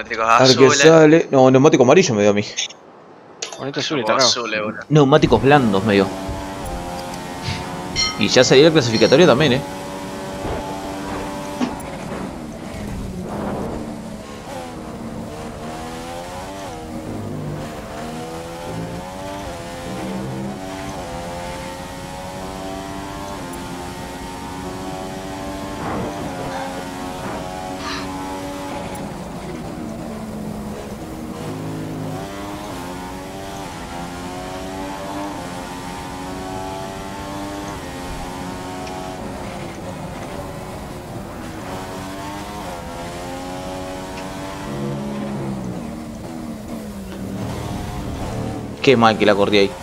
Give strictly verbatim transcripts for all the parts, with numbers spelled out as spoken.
Neumáticos A ver qué azules. sale. No, neumático amarillo me dio a mí. Bonito azul y Como tarado. azules, boludo. Neumáticos blandos me dio. Y ya salió el clasificatorio también, eh. Qué mal que la corrí ahí.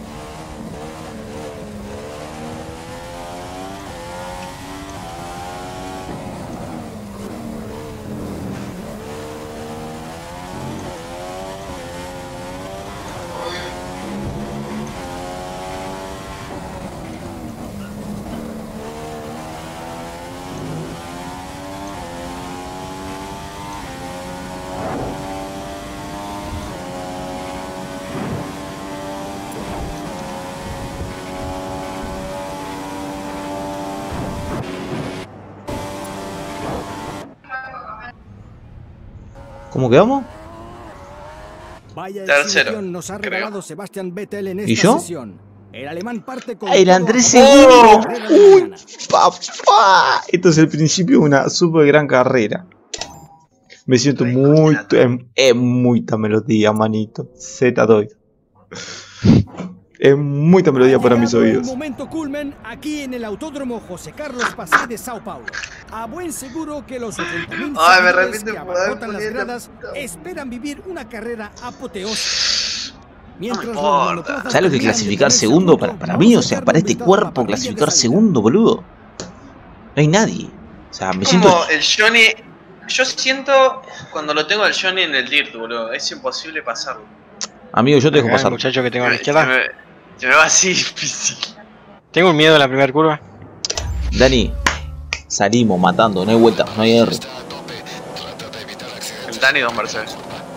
¿Cómo quedamos? Vaya Tercero, exhibición nos ha creo. regalado Sebastian Vettel en ¿Y esta yo? sesión. El alemán parte con El todo Andrés a favor de la segundo. carrera de Uy, mañana. papá. Esto es el principio de una super gran carrera. Me siento muy... Es, es mucha melodía, manito. Z doy. Es mucha melodía para mis Ha llegado el oídos. momento culmen aquí en el Autódromo José Carlos Pasé de Sao Paulo. A buen seguro que los ochenta mil Ay, me seguidores arrepiento que de poder abarrotan las poner la gradas puta. esperan vivir una carrera apoteósica. Mientras No me los importa. monoplazas ¿Sabes lo que terminan de clasificar ponerse a segundo punto, para, para vamos mí? a O sea, echarle para un este vistazo a la cuerpo parrilla de clasificar salida. segundo, boludo. No hay nadie. O sea, me siento... Como el Johnny. Yo siento cuando lo tengo al Johnny en el Dirt, boludo. Es imposible pasarlo. Amigo, yo te dejo Acá el pasar. muchacho que tengo a la Se izquierda. me, se me va así difícil. Tengo un miedo en la primera curva. Dani, salimos matando, no hay vuelta, no hay R. El Dani dos Mercedes.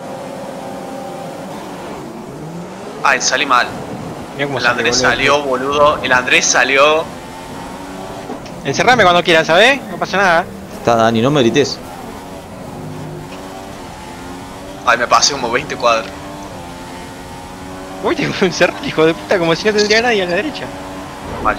Ay, salí mal. Mira cómo El sale, Andrés boludo. salió, boludo. El Andrés salió. Encerrame cuando quieras, ¿sabes? No pasa nada. Está Dani, no me grites. Ay, me pasé como veinte cuadros. Uy, tengo que encerrar, hijo de puta, como si no tendría nadie a la derecha. Mal.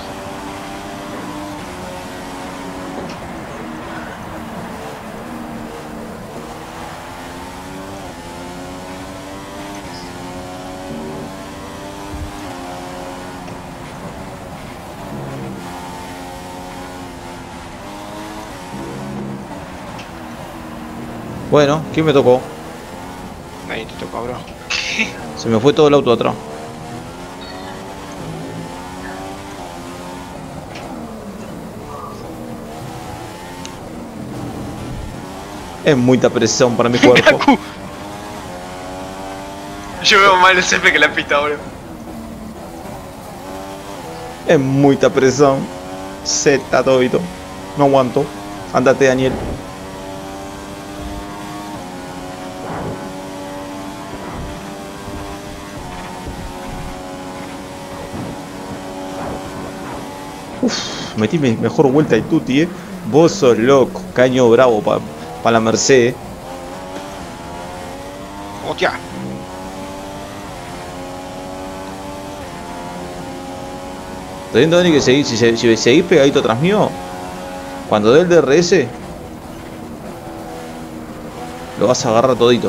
Bueno, ¿quién me tocó? Ahí te tocó, bro. Se me fue todo el auto atrás. Es mucha presión para mi cuerpo. Kaku. Yo veo mal el césped que la pista, boludo. Es mucha presión. Z todito. No aguanto. Andate, Daniel. Uf, metí mi mejor vuelta y tuti, eh. Vos sos loco. Caño bravo para pa la Mercedes. Hostia. ¿Estás viendo, Dani, que seguís, si, se- si seguís pegadito atrás mío? Cuando dé el D R S, lo vas a agarrar todito.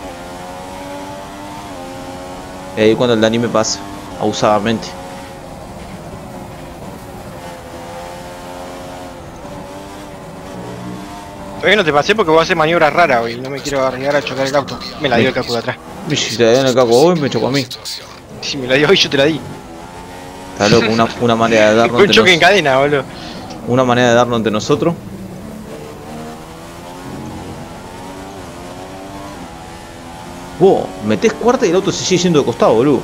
Y ahí cuando el Dani me pasa, abusadamente. Todavía no te pasé porque vos haces maniobras raras hoy. No me quiero arriesgar a chocar el auto. Me la dio el Kaku de atrás. Y si te dan el caco hoy, me chocó a mí. Si me la dio hoy, yo te la di. Está loco, una, una manera de darnos Fue un entre choque en nos- cadena, boludo. una manera de darnos entre nosotros. Vos, metés cuarta y el auto se sigue yendo de costado, boludo.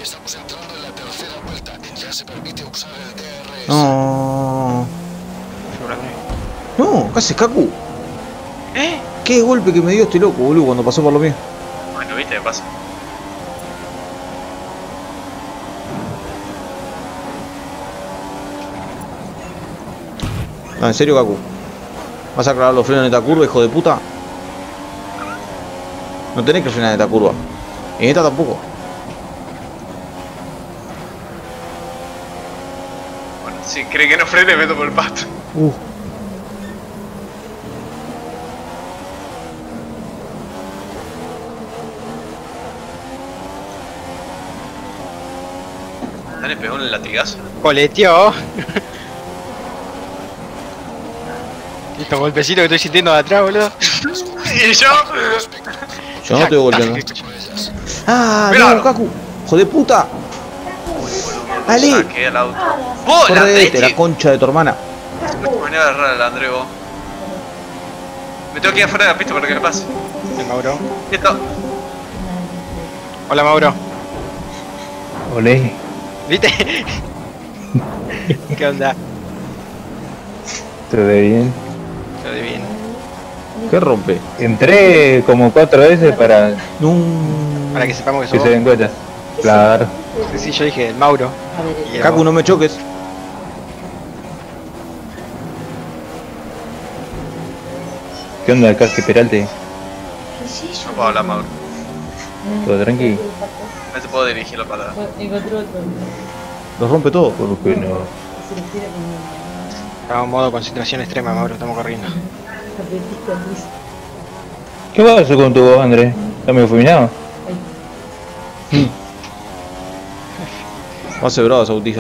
Estamos entrando en la tercera vuelta. Ya se permite usar el D R S. No. Yo No, ¿qué haces, Kaku? ¿Eh? Qué golpe que me dio este loco, boludo, cuando pasó por lo mío. Bueno, viste, me pasa. No, en serio, Kaku. ¿Vas a clavar los frenos en esta curva, hijo de puta? No tenés que frenar en esta curva. Y en esta tampoco. Bueno, si cree que no frene, meto por el pasto. Uh. Dale, pegó un latigazo. Coleteó. Estos golpecitos que estoy sintiendo de atrás, boludo. Y yo. Yo no estoy golpeando. ¡Ah, Mirá. no, Kaku! ¡Hijo de puta! ¡Ale! Saqué al auto. ¡Vos, la Correte, la Andretti! concha de tu hermana. Me venía a agarrar al André, vos. Me tengo que ir afuera de la pista para que me pase. El Mauro. Listo. Hola, Mauro. Olé. ¿Viste? ¿Qué onda? ¿Todo bien? Todo bien. ¿Qué rompe? Entré como cuatro veces para No. Para que sepamos que que sos se vos. den cuenta. Claro. Sí, sí, yo dije el Mauro. Y era Kaku, vos. no me choques. ¿Qué onda acá? ¿Qué peralte? No puedo hablar, Mauro. ¿Todo tranqui? No te puedo dirigir la palabra. Los rompe todo. ¿Por qué no? Estamos en modo concentración extrema, Mauro. Estamos corriendo. ¿Qué pasó con tu voz, Andrés? ¿Está medio fulminado? Va a ser brava esa botija.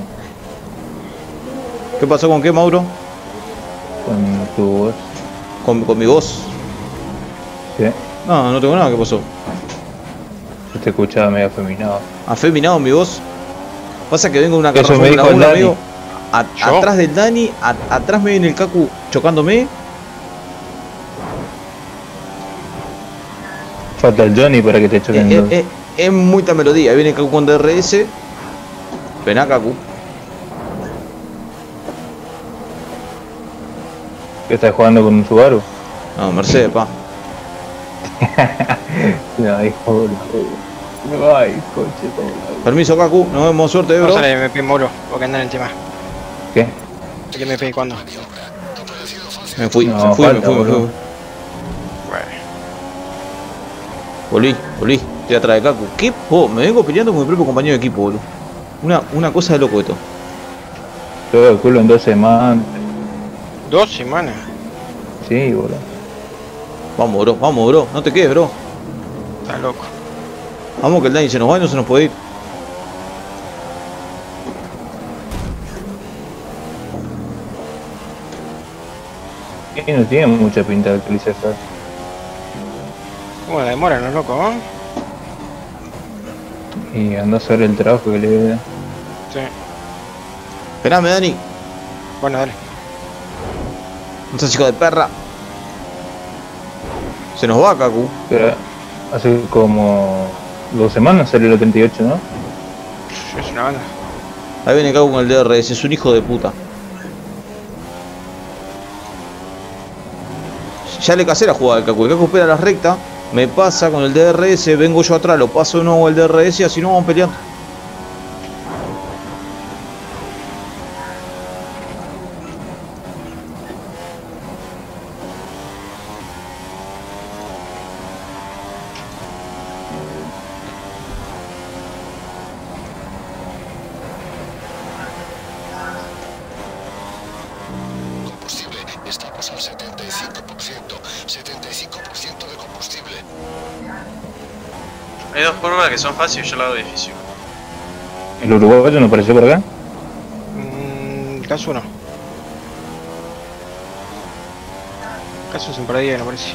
¿Qué pasó con qué, Mauro? Con tu voz. Con, con mi voz. ¿Sí? No, no tengo nada. ¿Qué pasó? Yo te escuchaba medio afeminado. ¿Afeminado mi voz? Pasa que vengo de una Eso carrera me Fórmula dijo el uno, Dani. amigo. A- ¿Yo? atrás del Dani, a- atrás me viene el Kaku chocándome. Falta el Johnny para que te Eh, choquen eh, dos. eh, es mucha melodía. Ahí viene Kaku con D R S. Ven acá, Kaku. ¿Qué estás jugando con un Subaru? No, Mercedes, pa. No, hijo de... Ay, coche, todo. Permiso, Kaku. Nos vemos, suerte, eh, bro. Vamos a la M P, Mauro. Porque andan en el tema. ¿Qué? ¿El M P cuándo? Me fui, No, me fui, falta, me fui, me fui. boludo. Bueno. Volví, volví. Estoy atrás de Kaku. ¿Qué? Oh, me vengo peleando con mi propio compañero de equipo, boludo. Una, una cosa de loco esto. Todo el culo en dos semanas. Dos semanas. Sí, boludo. Vamos, bro, vamos, bro. No te quedes, bro. Está loco. Vamos que el Dani se nos va y no se nos puede ir. Y no tiene mucha pinta de utilizar eso. ¿Cómo la demora, no, loco? ¿Eh? Y anda a hacer el trabajo que le da. Sí. Esperame, Dani. Bueno, dale. No seas hijo de perra. Se nos va, Kaku. Pero hace como dos semanas salió la treinta y ocho, ¿no? Es una banda. Ahí viene Kaku con el D R S. Es un hijo de puta. Ya le casé la jugada al Kaku. El Kaku espera la recta. Me pasa con el D R S. Vengo yo atrás. Lo paso de nuevo el D R S. Y así no vamos peleando. Combustible. Estamos al setenta y cinco por ciento. setenta y cinco por ciento de combustible. Hay dos curvas que son fáciles y yo la hago difícil. ¿El uruguayo no apareció por acá? Mmm. Caso uno. Caso es un paradilla, no parece.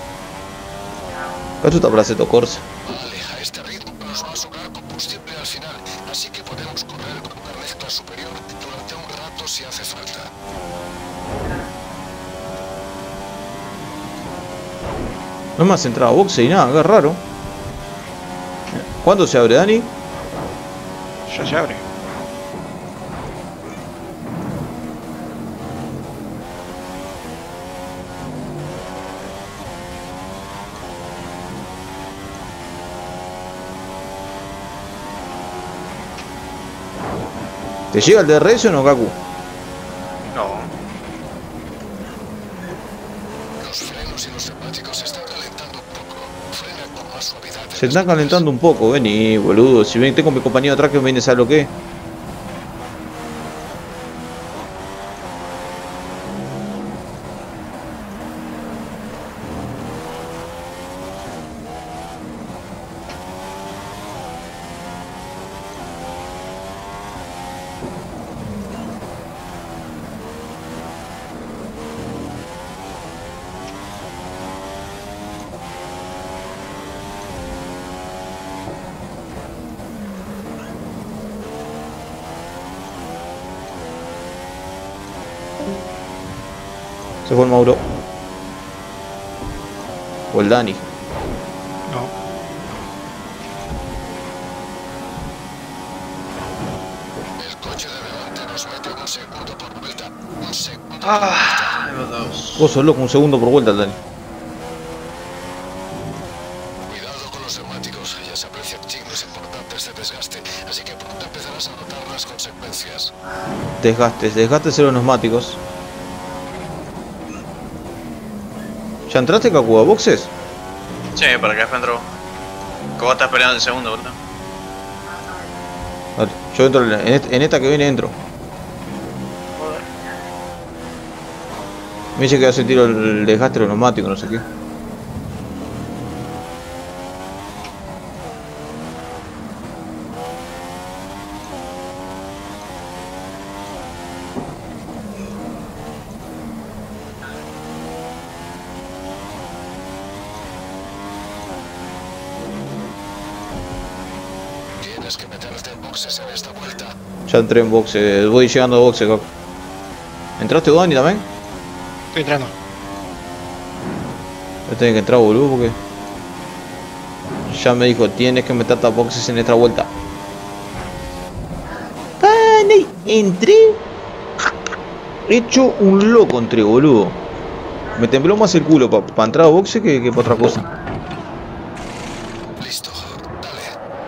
Kaku está para hacer Corsa. Vale, a este ritmo nos va a sobrar combustible al final, así que podemos correr con una mezcla superior durante un rato si hace falta. No me has entrado a boxe y nada. Qué raro. ¿Cuándo se abre, Dani? Ya se abre. ¿Te llega el D R S o no, Kaku? No. Los frenos y los neumáticos se están calentando un poco. Frena con más suavidad. Se están calentando un poco, vení, boludo. Si ven, tengo mi compañero atrás que me viene a saber lo que es. Se fue el Mauro. O el Dani. No. El coche de delante nos mete un segundo por vuelta. Un segundo. Ah, hay dos. Vos sos loco, un segundo por vuelta, Dani. Cuidado con los neumáticos. Ya se aprecian signos importantes de desgaste. Así que pronto empezarás a notar las consecuencias. Desgastes, desgastes en los neumáticos. ¿Ya entraste, Kaku, a boxes? Sí, para acá entró. Que vos estás peleando el segundo, ¿verdad? Vale, yo entro en, este- en esta que viene, entro. Joder. Me dice que va a sentir el desgaste de los neumáticos, no sé qué. Tienes que meterte en boxes en esta vuelta. Ya entré en boxes, voy llegando a boxes, Kaku. ¿Entraste, Dani, también? Estoy entrando. Yo tengo que entrar, boludo, porque... Ya me dijo, tienes que meterte a boxes en esta vuelta. Dani, entré. Hecho un loco entré, boludo. Me tembló más el culo para pa entrar a boxes que, que para otra cosa. Listo. Dale.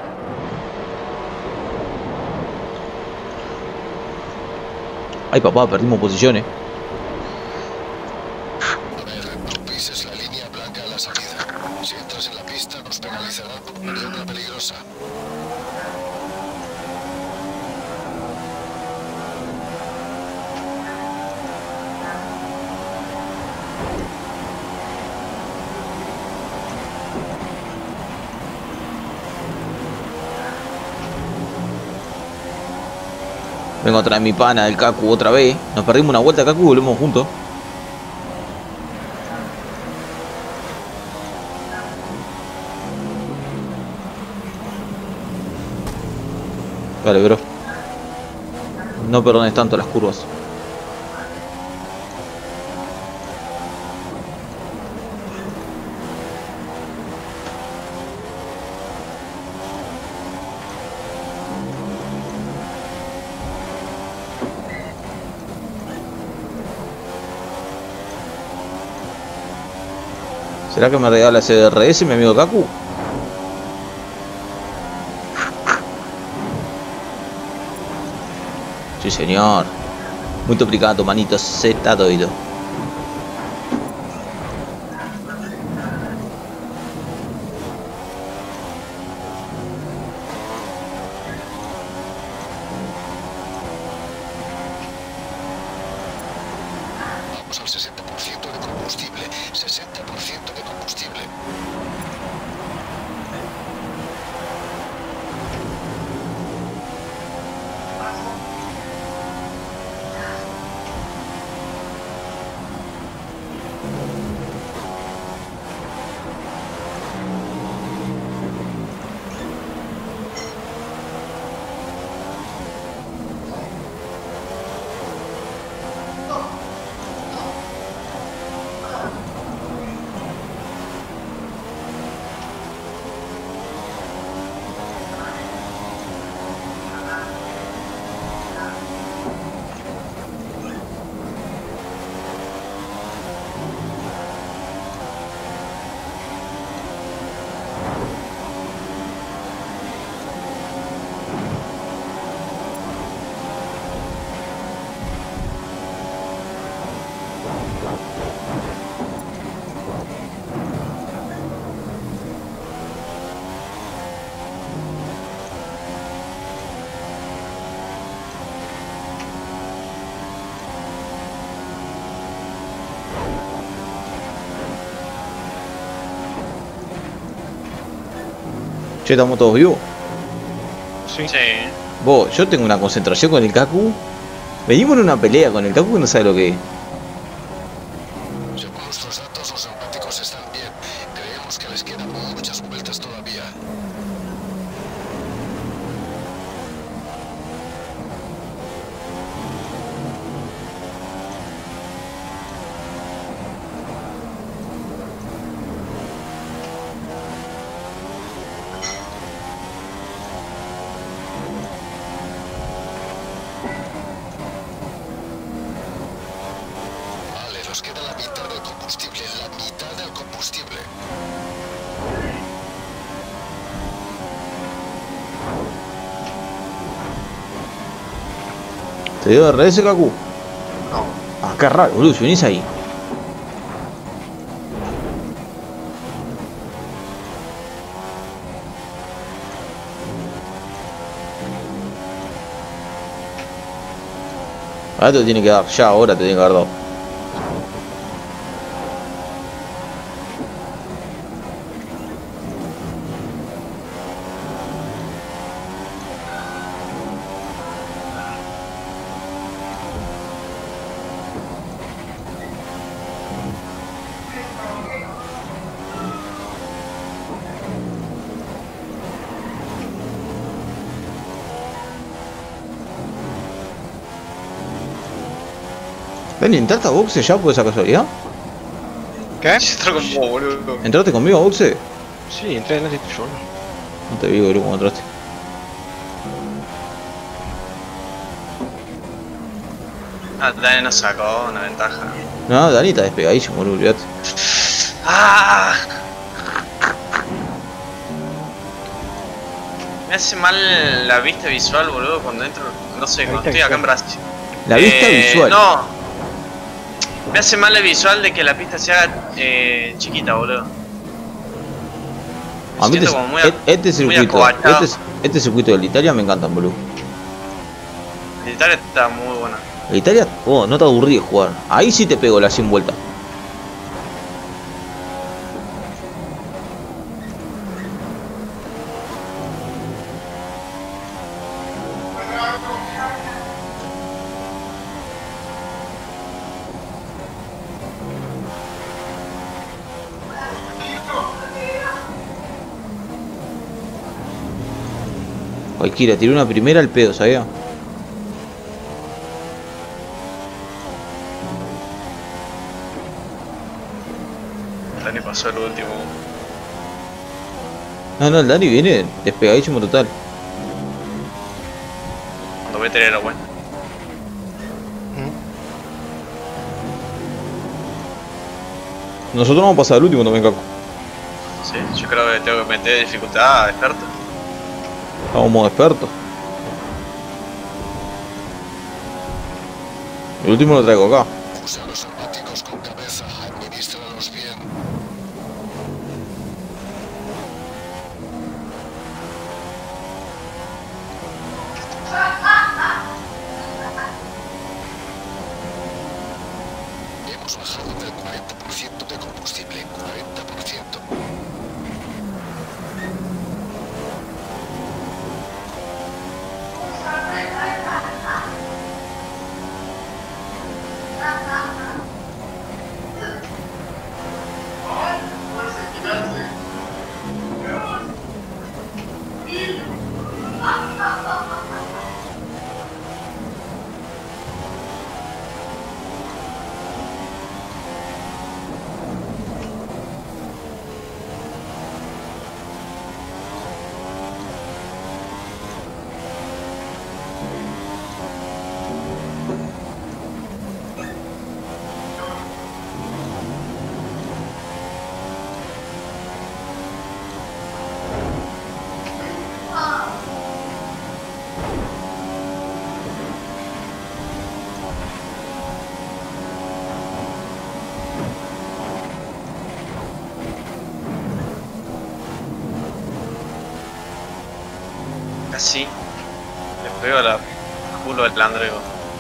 Ay, papá, perdimos posiciones. A ver, no pises la línea blanca a la salida. Si entras en la pista, nos penalizarán por maniobra peligrosa. Vengo a traer mi pana del Kaku otra vez. Nos perdimos una vuelta, Kaku, y volvemos juntos. Vale, bro. No perdones tanto las curvas. ¿Será que me regala ese D R S, mi amigo Kaku? Sí, señor. Muy obrigado, manito. Se está doido. Vamos al sesenta por ciento de combustible. sesenta por ciento de combustible. Che, estamos todos vivos. Sí. Sí. Vos, yo tengo una concentración con el Kaku. Venimos en una pelea con el Kaku que no sabe lo que es. Según nuestros datos, los neumáticos están bien. Creemos que les quedan muchas vueltas todavía. Vale, nos queda la mitad del combustible. La mitad del combustible. ¿Te dio R S, Kaku? No. Ah, qué raro, boludo, si venís ahí. Ahora te lo tiene que dar, ya, ahora te tiene que haber dado. Ven, ¿entraste a boxe ya por esa casualidad? ¿Qué? Se entró con vos, boludo. ¿Entraste conmigo a boxe? Sí, entré en el solo. No te vi, boludo, cómo entraste. Ah, Dani nos sacó una ventaja. No, Dani está despegadísimo, boludo, olvidate. ¡Ah! Me hace mal la vista visual, boludo, cuando entro. No sé, cuando estoy acá en Brasil. La vista Eh, visual. No. Me hace mal el visual de que la pista se haga eh, chiquita, boludo. Me A mí siento este, como muy, este, este muy circuito, acobachado. este, este circuito de Italia me encantan, boludo. El Italia está muy buena. El Italia, oh, no te aburrí de jugar. Ahí sí te pego las cien vueltas. Cualquiera, tiré una primera al pedo, ¿sabía? Dani pasó el último. No, no, el Dani viene despegadísimo total. Cuando voy a tener la buena. Nosotros vamos a pasar el último también, Caco. Sí, yo creo que tengo que meter dificultad a experto. Vamos modo experto. El último lo traigo acá. Usa los neumáticos con cabeza. Administralos bien. Hemos bajado del cuarenta por ciento de combustible. cuarenta por ciento. Casi. Le pego a la culo del Andrego.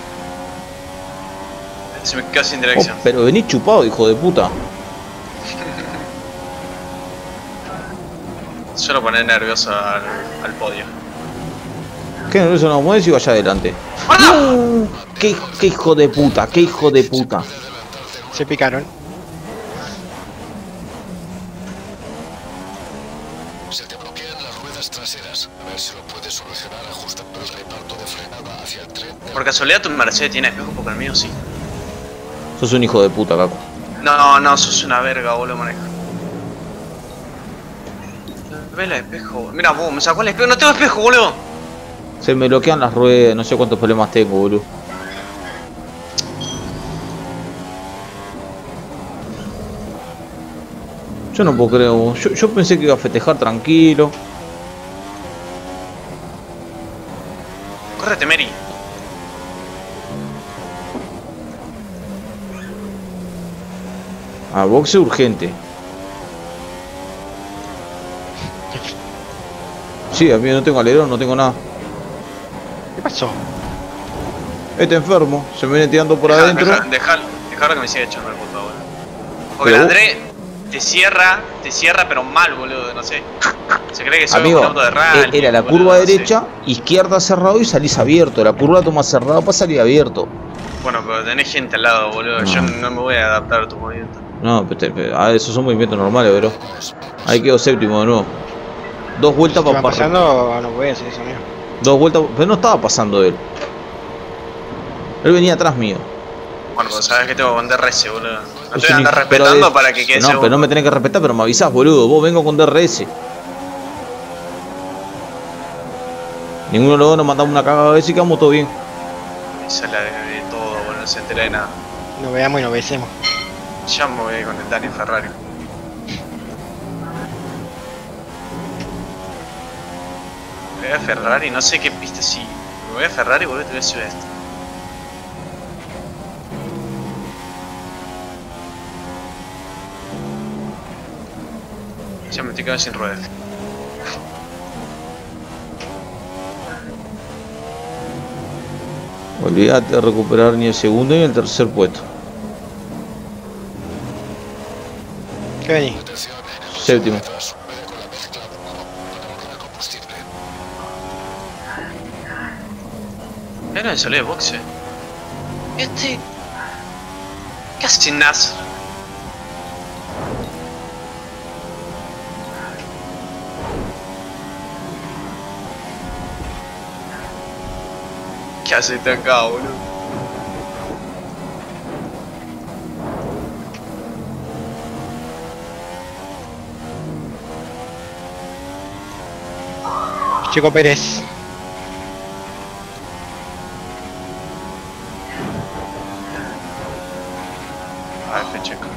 Se me quedó sin dirección. Oh, pero venís chupado, hijo de puta. Suelo poner nervioso al, al podio. ¿Qué nervioso no mueves y vaya adelante? ¡No! ¿Qué, qué hijo de puta, qué hijo de puta. Se picaron. Se te bloquean las ruedas traseras. A ver si lo puedes solucionar ajustando el reparto de frenada hacia el tren. Por casualidad tu Mercedes tiene espejo porque el mío sí. Sos un hijo de puta, Caco. No, no, sos una verga, boludo, maneja. Ve el espejo, boludo. Mira, vos, me sacó el espejo. No tengo espejo, boludo. Se me bloquean las ruedas, no sé cuántos problemas tengo, boludo. Yo no puedo creer, yo, yo pensé que iba a festejar tranquilo. Córrete, Mary. A boxe urgente. Sí, a mí no tengo alerón, no tengo nada. ¿Qué pasó? Este enfermo, se me viene tirando por Deja, adentro. Deja, deja, dejarlo que me siga echando el puto, boludo. Porque Pero el vos- André te cierra, te cierra pero mal, boludo, no sé. Se cree que soy Amigo, un auto de e- rally. era la boludo, curva no sé. derecha, izquierda cerrado y salís abierto. La curva toma cerrada para salir abierto. Bueno, pero tenés gente al lado, boludo. No. Yo no me voy a adaptar a tu movimiento. No, pero te- pero, ah, esos son movimientos normales, bro. Ahí quedó séptimo de nuevo. Dos vueltas ¿Qué va para pasando? No voy a hacer eso, amigo. Dos vueltas, pero no estaba pasando él. Él venía atrás mío. Bueno, pues sabes que tengo con D R S, boludo. No Es te voy a un andar hijo- pero respetando de- para que quede No, segundo. pero no me tenés que respetar, pero me avisás, boludo. Vos vengo con D R S. Ninguno de los dos nos mandamos una cagada de vez y quedamos todo bien. Esa es la de, de todo, boludo. No se entera de nada. Nos veamos y nos besemos. Ya me voy con el Dani Ferrari. Me voy a Ferrari, no sé qué pista si. Me voy a Ferrari, boludo, te voy a decir esto. Ya me estoy quedando sin ruedas. Olvídate de recuperar ni el segundo ni el tercer puesto. ¿Qué vení? Atención, en el Séptimo. metros, puede con la mezcla uno para ahorrar combustible. Era el salió de boxe. Este. ¿Qué hace Nas? ¿Qué hace este acá, boludo? Chico Pérez. A ver, te checo.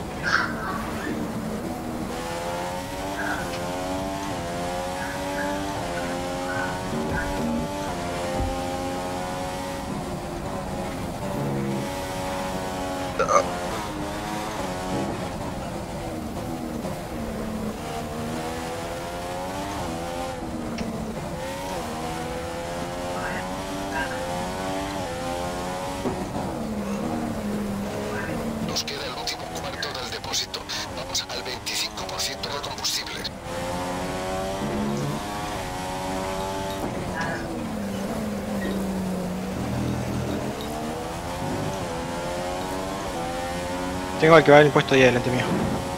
Nos queda el último cuarto del depósito. Vamos al veinticinco por ciento de combustible. Tengo al que va en el puesto ahí delante mío.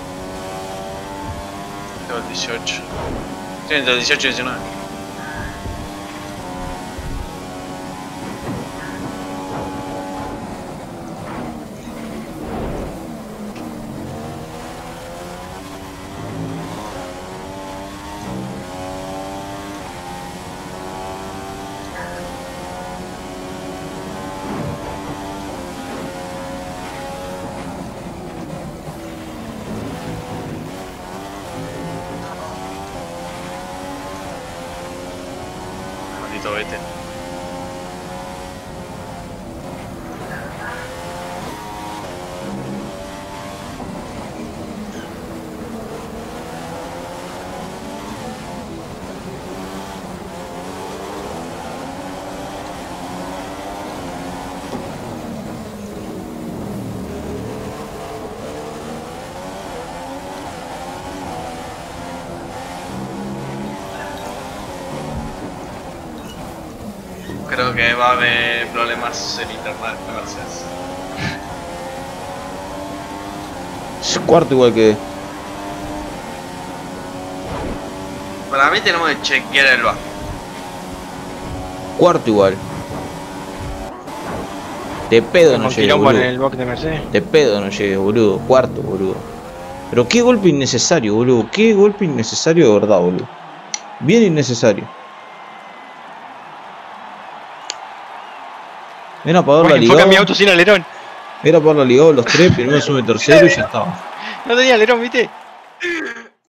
Tengo el dieciocho. Estoy entre el dieciocho y el diecinueve. Maldito vete. creo que va a haber problemas en internet con Mercedes. Es cuarto igual que... Para mí tenemos que chequear el bajo. Cuarto igual. De pedo no Con llegué, quilombo en boludo. el box de Mercedes. De pedo no llegué, boludo. Cuarto, boludo. Pero qué golpe innecesario, boludo. Qué golpe innecesario de verdad, boludo. Bien innecesario. Era para haberla Bueno, enfoca mi ligado. auto sin alerón. Era para haberla ligado los tres. Primero sube tercero y ya estaba. No tenía alerón, ¿viste?